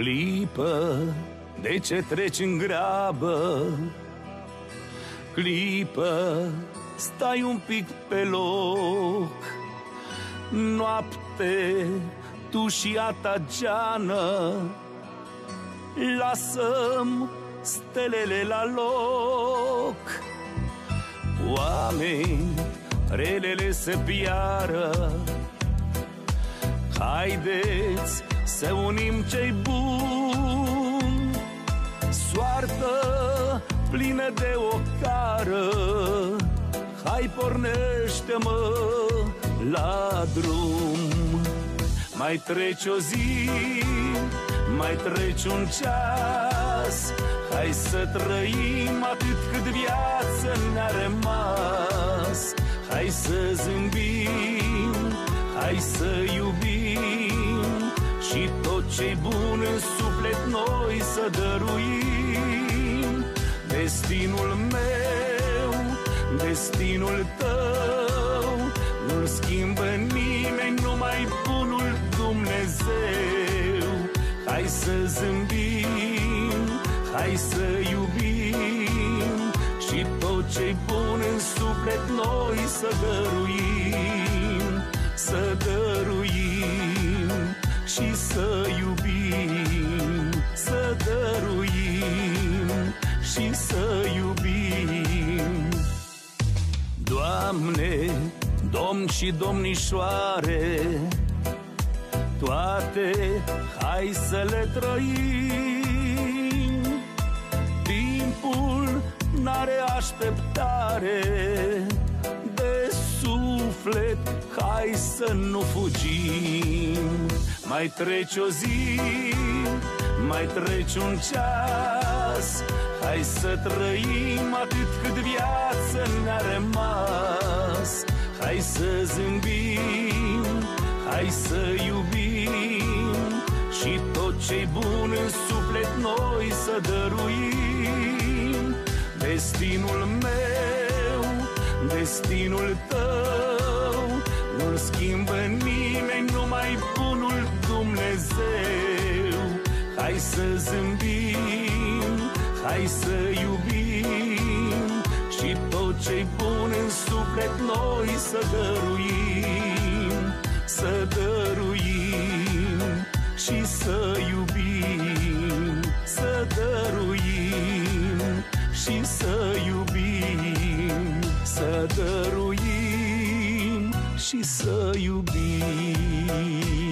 Clipă, de ce treci în grabă? Clipă, stai un pic pe loc. Noapte, tu și a ta geană, lasă-mi stelele la loc. Oameni, relele se piară, haideți să unim cei buni. Soartă plină de ocară, hai pornește-mă la drum. Mai trece o zi, mai trece un ceas, hai să trăim atât cât viață ne-a rămas. Hai să zâmbim, hai să iubim și tot ce-i bun în suflet noi să dăruim. Destinul meu, destinul tău, nu-l schimbă nimeni, numai bunul Dumnezeu. Hai să zâmbim, hai să iubim și tot ce-i bun în suflet noi să dăruim. Să dăruim și să iubim, să dăruim și să iubim. Doamne, domni și domnișoare, toate hai să le trăim. Timpul n-are așteptare, de suflet hai să nu fugim. Mai trece o zi, mai trece un ceas, hai să trăim atât cât viață ne-a rămas. Hai să zâmbim, hai să iubim și tot ce-i bun în suflet noi să dăruim. Destinul meu, destinul tău, nu-l schimbă nimeni, numai bunul Dumnezeu. Hai să zâmbim, hai să iubim și tot ce-i bun în suflet noi să dăruim. Să dăruim și să iubim, să dăruim și să iubim, să dăruim și să iubim.